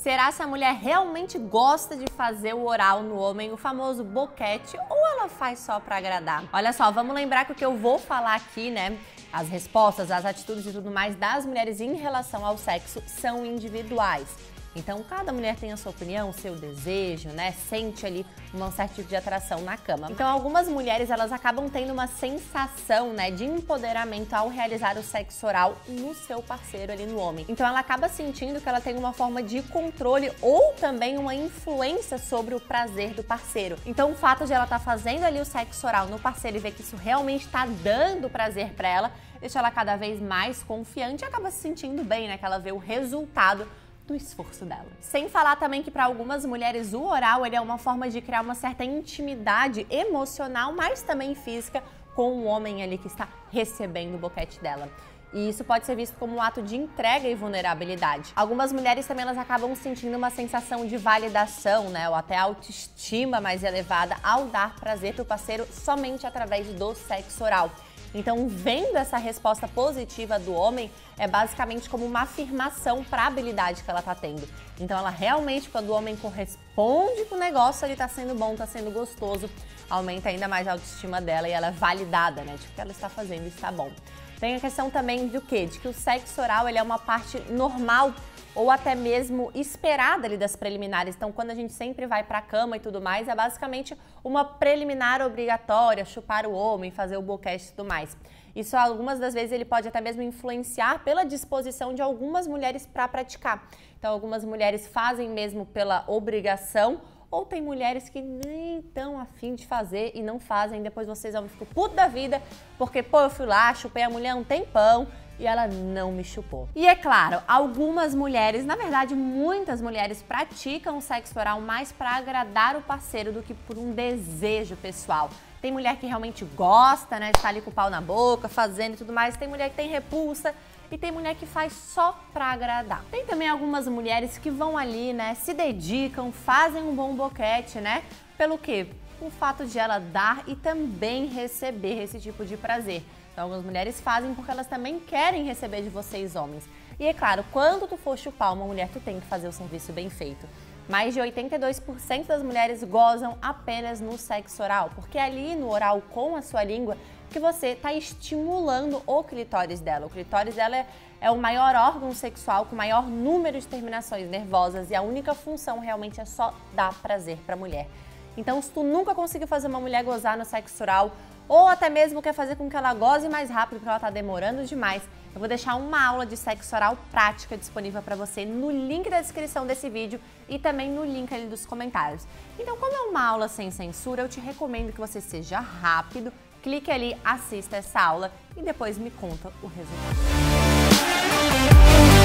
Será se a mulher realmente gosta de fazer o oral no homem, o famoso boquete, ou ela faz só pra agradar? Olha só, vamos lembrar que o que eu vou falar aqui, né, as respostas, as atitudes e tudo mais das mulheres em relação ao sexo são individuais. Então, cada mulher tem a sua opinião, o seu desejo, né? Sente ali um certo tipo de atração na cama. Então, algumas mulheres, elas acabam tendo uma sensação, né, de empoderamento ao realizar o sexo oral no seu parceiro ali no homem. Então, ela acaba sentindo que ela tem uma forma de controle ou também uma influência sobre o prazer do parceiro. Então, o fato de ela estar fazendo ali o sexo oral no parceiro e ver que isso realmente está dando prazer para ela, deixa ela cada vez mais confiante e acaba se sentindo bem, né? Que ela vê o resultado do esforço dela. Sem falar também que para algumas mulheres o oral ele é uma forma de criar uma certa intimidade emocional, mas também física com o homem ali que está recebendo o boquete dela. E isso pode ser visto como um ato de entrega e vulnerabilidade. Algumas mulheres também elas acabam sentindo uma sensação de validação, né, ou até autoestima mais elevada ao dar prazer para o parceiro somente através do sexo oral. Então, vendo essa resposta positiva do homem, é basicamente como uma afirmação para a habilidade que ela tá tendo. Então, ela realmente, quando o homem corresponde com o negócio, ele tá sendo bom, tá sendo gostoso, aumenta ainda mais a autoestima dela e ela é validada, né? De que o que ela está fazendo está bom. Tem a questão também de o quê? De que o sexo oral ele é uma parte normal ou até mesmo esperada ali das preliminares. Então, quando a gente sempre vai pra cama e tudo mais, é basicamente uma preliminar obrigatória, chupar o homem, fazer o boquete e tudo mais. Isso, algumas das vezes, ele pode até mesmo influenciar pela disposição de algumas mulheres para praticar. Então, algumas mulheres fazem mesmo pela obrigação, ou tem mulheres que nem tão afim de fazer e não fazem, depois vocês vão ficar puto da vida, porque, pô, eu fui lá, chupei a mulher um tempão, e ela não me chupou. E é claro, algumas mulheres, na verdade muitas mulheres praticam o sexo oral mais para agradar o parceiro do que por um desejo pessoal. Tem mulher que realmente gosta, né, de estar ali com o pau na boca, fazendo e tudo mais. Tem mulher que tem repulsa e tem mulher que faz só pra agradar. Tem também algumas mulheres que vão ali, né, se dedicam, fazem um bom boquete, né, pelo quê? O fato de ela dar e também receber esse tipo de prazer. Então, algumas mulheres fazem porque elas também querem receber de vocês, homens. E é claro, quando tu for chupar uma mulher, tu tem que fazer o serviço bem feito. Mais de 82% das mulheres gozam apenas no sexo oral, porque ali no oral com a sua língua que você está estimulando o clitóris dela. O clitóris dela é o maior órgão sexual com maior número de terminações nervosas e a única função realmente é só dar prazer para a mulher. Então, se tu nunca conseguiu fazer uma mulher gozar no sexo oral, ou até mesmo quer fazer com que ela goze mais rápido porque ela tá demorando demais, eu vou deixar uma aula de sexo oral prática disponível para você no link da descrição desse vídeo e também no link ali dos comentários. Então, como é uma aula sem censura, eu te recomendo que você seja rápido, clique ali, assista essa aula e depois me conta o resultado.